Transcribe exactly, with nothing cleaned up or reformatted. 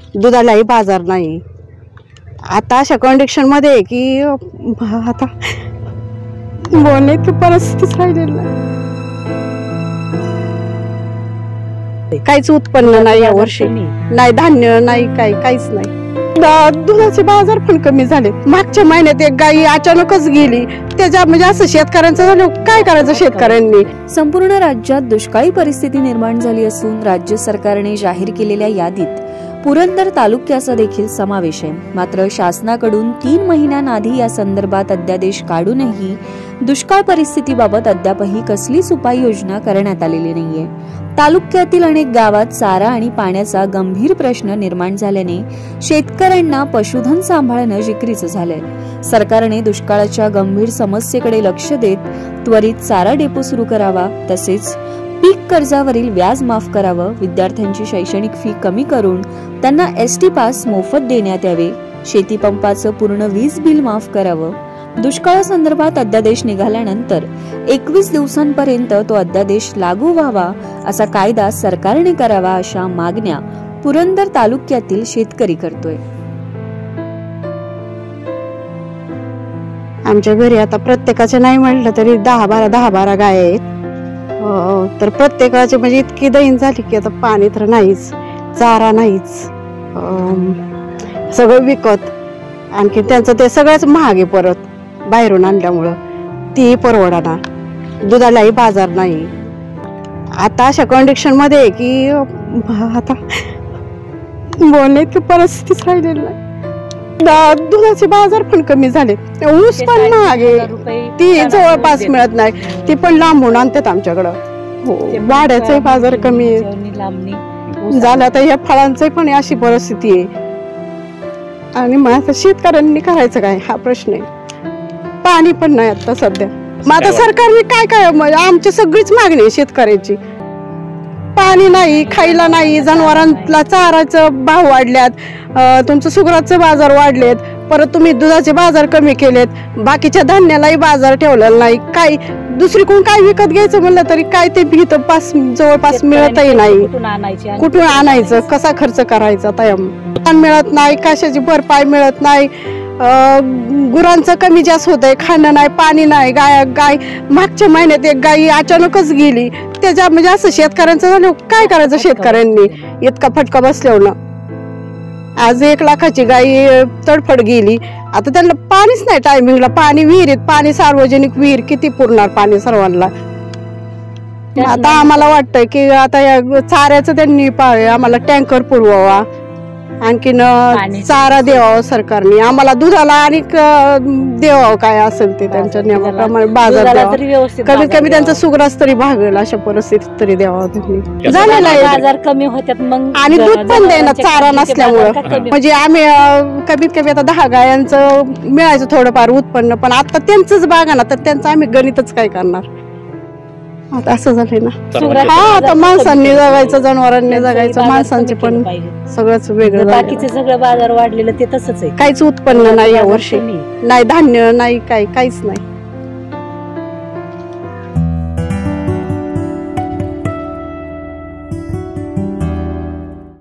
दुधालाही बाजार नाही। आता अशा कंडिशन मध्ये आहे की आता बोलण्याची परिस्थितीच राहिलेली नाही। काहीच उत्पन्न नाही या वर्षी, नाही धान्य नाही, काही काहीच नाही। दुधाचे बाजार पण कमी झाले। मागच्या महिन्यात एक गाई अचानकच गेली, त्याच्या म्हणजे असं शेतकऱ्यांचं झालं, काय करायचं शेतकऱ्यांनी। संपूर्ण राज्यात दुष्काळी परिस्थिती निर्माण झाली असून राज्य सरकारने जाहीर केलेल्या यादीत पुरंदर तालुक्याचा देखील समावेश आहे। मात्र शासनाकडून तीन महिन्यांआधी या संदर्भात अध्यादेश काढूनही दुष्काळ परिस्थितीबाबत अद्यापही कसलीच उपाययोजना करण्यात आलेली नाहीये। तालुक्यातील अनेक गावात चारा आणि पाण्याचा गंभीर प्रश्न निर्माण झाल्याने शेतकऱ्यांना पशुधन सांभाळणं जिकरीचं झालंय। सरकारने दुष्काळाच्या गंभीर समस्येकडे लक्ष देत त्वरित चारा डेपो सुरू करावा, तसेच पीक कर्जावरील व्याज माफ करावं, विद्यार्थ्यांची शैक्षणिक फी कमी करून त्यांना एसटी पास मोफत देण्यात यावे, शेती पंपाचं पूर्ण वीज बिल माफ करावं। दुष्काळासंदर्भात अध्यादेश निघाल्यानंतर एकवीस दिवसांपर्यंत तो अध्यादेश लागू व्हावा, असा कायदा सरकारने करावा, अशा मागण्या पुरंदर तालुक्यातील शेतकरी करतोय। आमच्या घरी आता प्रत्येकाचे नाही म्हटलं तरी दहा बारा दहा बारा गाय आहेत। तर प्रत्येकाचे म्हणजे इतकी दैन झाली की आता पाणी तर नाहीच, चारा नाहीच, सगळं विकत, आणखी त्यांचं ते सगळंच महाग आहे परत बाहेरून आणल्यामुळं, ती परवडणार, दुधालाही बाजार नाही। आता अशा कंडिशन मध्ये आहे की आता बोलण्याची परिस्थितीच राहिलेली नाही। दुधाचे बाजार पण कमी झाले, ऊस पण महाग आहे, ती जवळपास मिळत नाही, ती पण लांबून आणतात आमच्याकडं। हो, वाड्याचे बाजार कमी आहे झालं, आता या फळांचे पण अशी परिस्थिती आहे। आणि मग आता शेतकऱ्यांनी करायचं काय हा प्रश्न आहे। पाणी पण नाही आता सध्या, मग आता सरकारने काय काय म्हणजे आमची सगळीच मागणी आहे शेतकऱ्याची। पाणी नाही, खायला नाही, जनावरांना चाराचं भाव वाढल्यात, तुमचं सुगराचे बाजार वाढलेत, परत तुम्ही दुधाचे बाजार कमी केलेत, बाकीच्या धान्यालाही बाजार ठेवलेला नाही, काही दुसरीकडून काय विकत घ्यायचं म्हणलं तरी काय ते भीत पास जवळपास मिळतही नाही, कुठून आणायचं, कसा खर्च करायचा, तयाम मिळत नाही, कशाची भरपाई मिळत नाही, गुरांचं कमी जास्त होत आहे, खाणं नाही, पाणी नाही। गाय गाय मागच्या महिन्यात एक गाई अचानकच गेली, त्याच्या म्हणजे असं शेतकऱ्यांचं झालं, काय करायचं शेतकऱ्यांनी, इतका फटका बसल्यावर। आज एक लाखाची गाई तडफड गेली, आता त्यांना पाणीच नाही टायमिंगला, पाणी विहिरीत, पाणी सार्वजनिक विहीर किती पुरणार पाणी सर्वांना। आता आम्हाला वाटतंय की आता या चाऱ्याचं त्यांनी आम्हाला टँकर पुरवावा, आणखीन चारा द्यावा सरकारने आम्हाला, दुधाला आणि द्यावं काय असेल ते त्यांच्या नियमाप्रमाणे बाजार द्यावा, कमीत कमी त्यांचा सुग्रास तरी भागेल अशा परिस्थितीत तरी द्यावा त्यांनी। झालेला आहे बाजार कमी होत्यात मग, आणि दूध पण द्यायला चारा नसल्यामुळं, म्हणजे आम्ही कमीत कमी आता दहा गायांचं मिळायचं थोडंफार उत्पन्न, पण आता त्यांचंच बागा ना, तर त्यांचं आम्ही गणितच काय करणार, आता असं झालंय ना। हा, आता माणसांनी जगायचं, जनावरांनी जगायचं, माणसांचे पण सगळंच वेगळं, बाकीचे सगळं बाजार वाढलेलं ते तसंच आहे। काहीच उत्पन्न नाही या वर्षी, नाही धान्य नाही, काही काहीच नाही।